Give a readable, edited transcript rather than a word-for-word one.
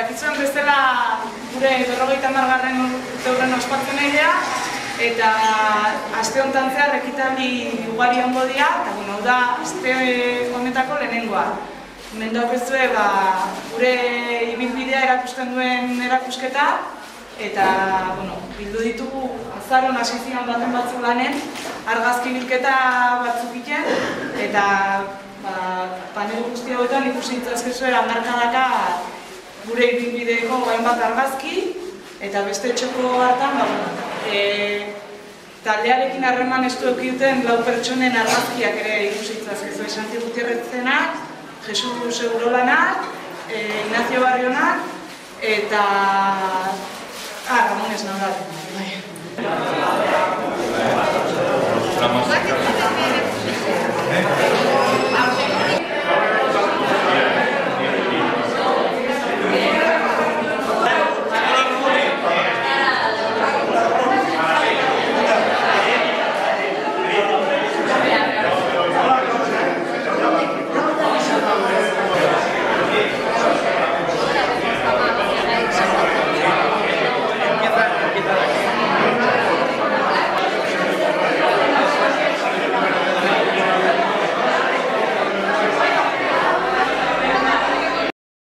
dakizuen bezala gure 50. urteurren ospatzen egia, eta aste honetan zehar ekitaldi ugari hongo dira, eta da aste honetako lehenengoa. Hemen daukezue gure ibilbidea erakusten duen erakusketa, eta bildu ditugu azaron hasi ziren baten batzuk lanen, argazki bilketa batzuk egiten, eta panel guzti hauetan ikusi ditzazkezue hamarkadaka gure ibilbideeko hainbat argazki, eta beste txoko hartan taldearekin harreman estu eukiduten 4 pertsonen argazkiak ere ikusi ditzazkezue. Santi Gutierrezenak, Jesus Segurolanak, Ignacio Barrionak, eta